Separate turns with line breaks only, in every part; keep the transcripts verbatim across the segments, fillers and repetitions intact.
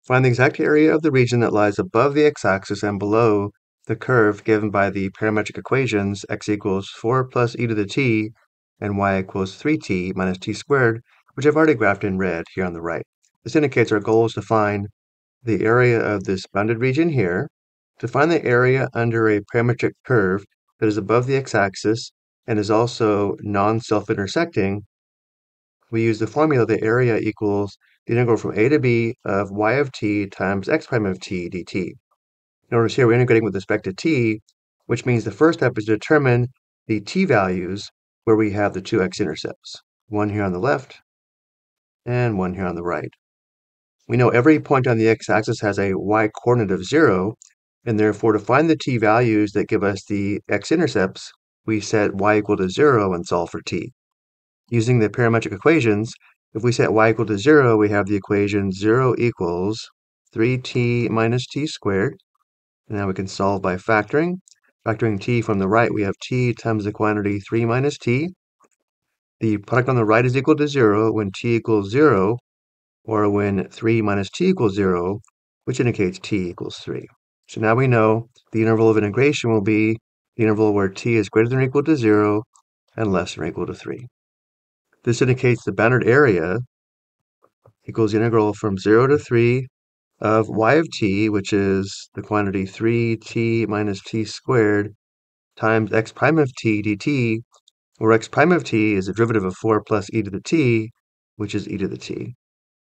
Find the exact area of the region that lies above the x-axis and below the curve given by the parametric equations x equals four plus e to the t and y equals three t minus t squared, which I've already graphed in red here on the right. This indicates our goal is to find the area of this bounded region here, to find the area under a parametric curve that is above the x-axis and is also non-self-intersecting. We use the formula that area equals the integral from a to b of y of t times x prime of t dt. Notice here we're integrating with respect to t, which means the first step is to determine the t values where we have the two x-intercepts, one here on the left and one here on the right. We know every point on the x-axis has a y-coordinate of zero, and therefore to find the t values that give us the x-intercepts, we set y equal to zero and solve for t. Using the parametric equations, if we set y equal to zero, we have the equation zero equals three t minus t squared. And now we can solve by factoring. Factoring t from the right, we have t times the quantity three minus t. The product on the right is equal to zero when t equals zero, or when three minus t equals zero, which indicates t equals three. So now we know the interval of integration will be the interval where t is greater than or equal to zero and less than or equal to three. This indicates the bounded area equals the integral from zero to three of y of t, which is the quantity three t minus t squared times x prime of t dt, where x prime of t is a derivative of four plus e to the t, which is e to the t.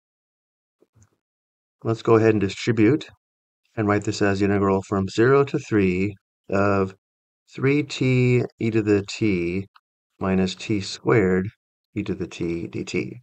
Let's go ahead and distribute and write this as the integral from zero to three of three t e to the t minus t squared e to the t dt.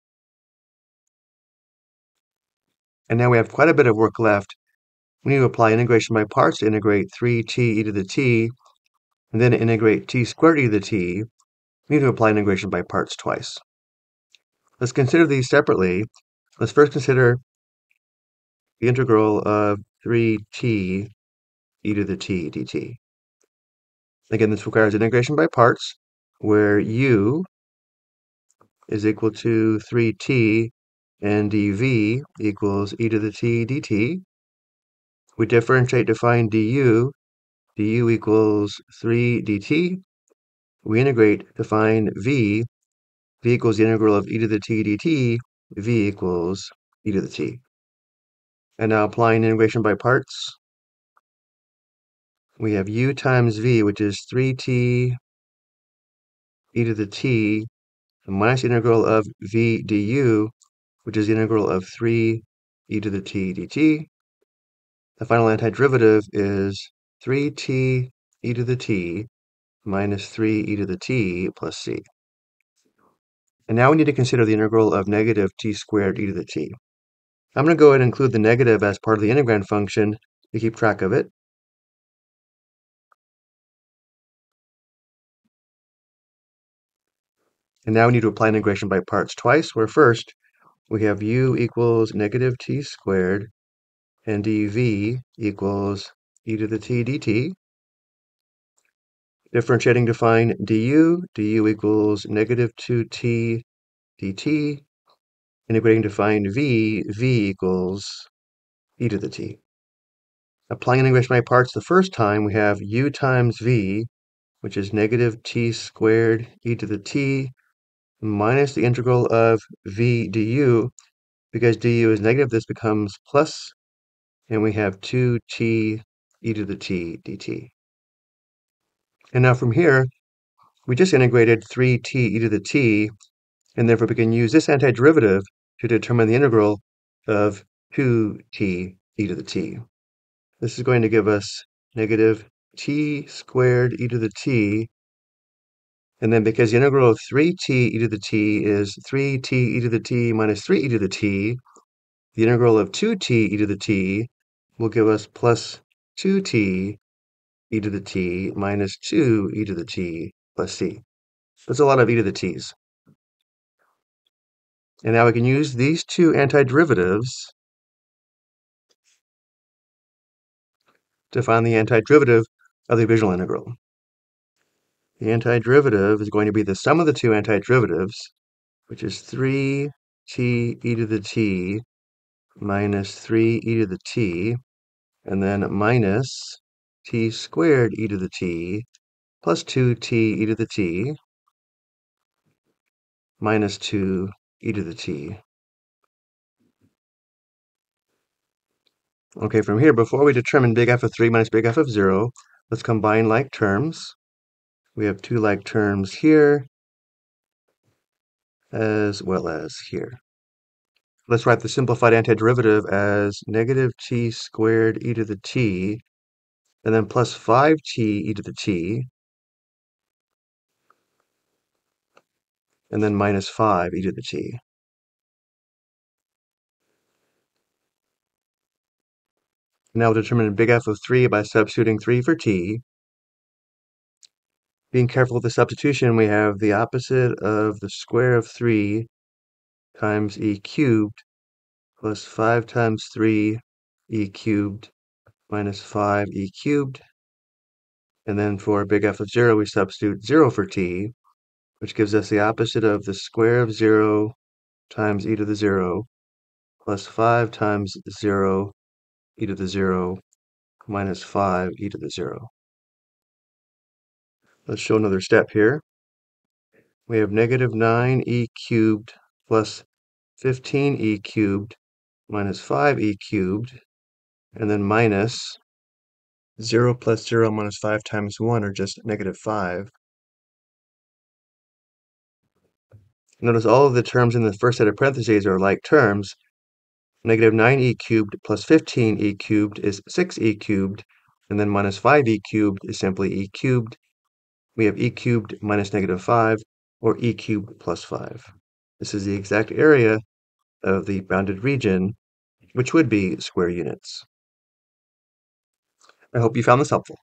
And now we have quite a bit of work left. We need to apply integration by parts to integrate three t e to the t, and then integrate t squared e to the t. We need to apply integration by parts twice. Let's consider these separately. Let's first consider the integral of three t e to the t dt. Again, this requires integration by parts, where u is equal to three t and dv equals e to the t dt. We differentiate to find du. du equals three dt. We integrate to find v. v equals the integral of e to the t dt. v equals e to the t. And now applying integration by parts, we have u times v, which is three t e to the t minus the integral of v du, which is the integral of three e to the t dt. The final antiderivative is three t e to the t minus three e to the t plus c. And now we need to consider the integral of negative t squared e to the t. I'm going to go ahead and include the negative as part of the integrand function to keep track of it. And now we need to apply integration by parts twice, where first we have u equals negative t squared and dv equals e to the t dt. Differentiating to find du, du equals negative two t dt. Integrating to find v, v equals e to the t. Applying integration by parts the first time, we have u times v, which is negative t squared e to the t minus the integral of v du. Because du is negative, this becomes plus, and we have two t e to the t dt. And now from here, we just integrated three t e to the t, and therefore we can use this antiderivative to determine the integral of two t e to the t. This is going to give us negative t squared e to the t, and then because the integral of three t e to the t is three t e to the t minus three e to the t, the integral of two t e to the t will give us plus two t e to the t minus two e to the t plus c. That's a lot of e to the t's. And now we can use these two antiderivatives to find the antiderivative of the original integral. The antiderivative is going to be the sum of the two antiderivatives, which is three t e to the t minus three e to the t, and then minus t squared e to the t plus two t e to the t minus two e to the t. Okay, from here, before we determine big F of three minus big F of zero, let's combine like terms. We have two like terms here, as well as here. Let's write the simplified antiderivative as negative t squared e to the t, and then plus five t e to the t, and then minus five e to the t. Now we'll determine big F of three by substituting three for t. Being careful with the substitution, we have the opposite of the square of three times e cubed plus five times three e cubed minus five e cubed. And then for big F of zero, we substitute zero for t, which gives us the opposite of the square of zero times e to the zero plus five times zero e to the zero minus five e to the zero. Let's show another step here. We have negative nine e cubed plus fifteen e cubed minus five e cubed, and then minus zero plus zero minus five times one, or just negative five. Notice all of the terms in the first set of parentheses are like terms. Negative nine e cubed plus fifteen e cubed is six e cubed, and then minus five e cubed is simply e cubed. We have e cubed minus negative five, or e cubed plus five. This is the exact area of the bounded region, which would be square units. I hope you found this helpful.